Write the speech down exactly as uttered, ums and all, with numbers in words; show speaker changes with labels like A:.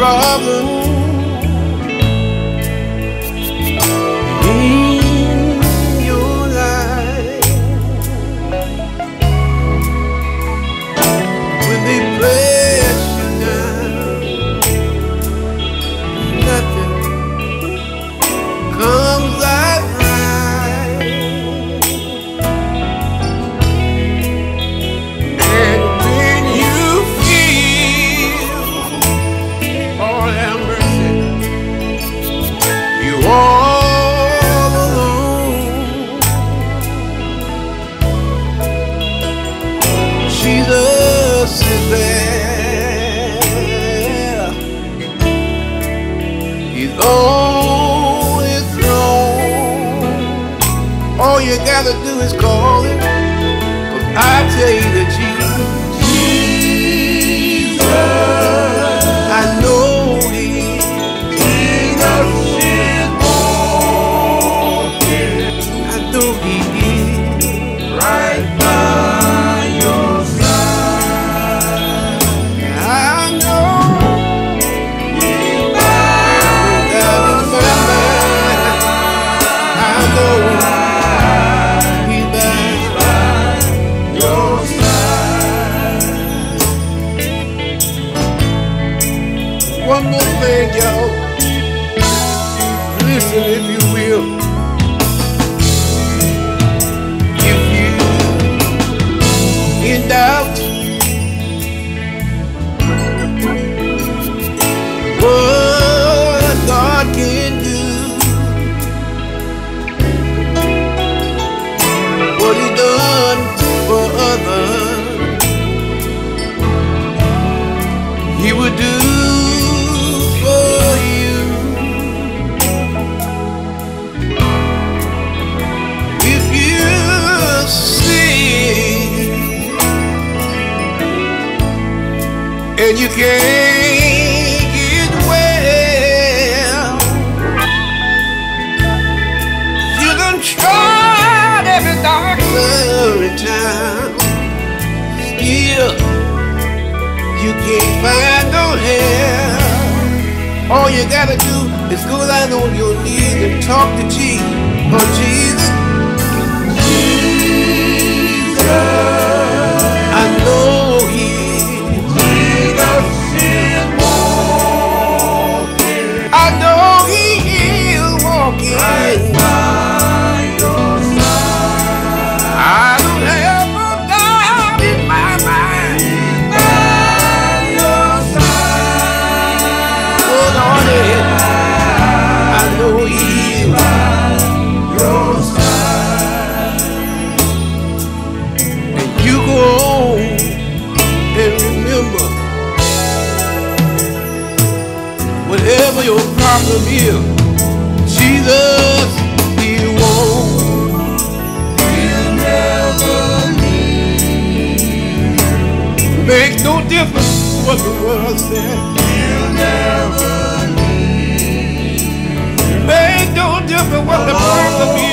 A: problem in your life. When they press you down, nothing comes out right. And when you feel all that mercy, you all alone, Jesus is there. He's on his throne. All you gotta do is call him. 'Cause I tell you that Jesus, Jesus, I know he, Jesus is walking. I know he is right by your side. I know he's by your side. I know he's by your side. One more thing, y'all. Listen, if you will. If you in doubt, what God can do, what he done for others, he would do for you. If you see and you can't get well, you done tried every doctor in town, still you can't find no help. All you gotta do is go down on your knees and talk to Jesus. Oh, Jesus, Jesus, I know he, Jesus is walking. I know he is walking right by your side. I don't have no doubt in my mind. By your side. Oh, Lord, I know he is by your side. And you go on and remember, whatever your problem is, Jesus, he won't, he'll never leave. Make no difference what the world said, he'll never leave. Make no difference what the problem is.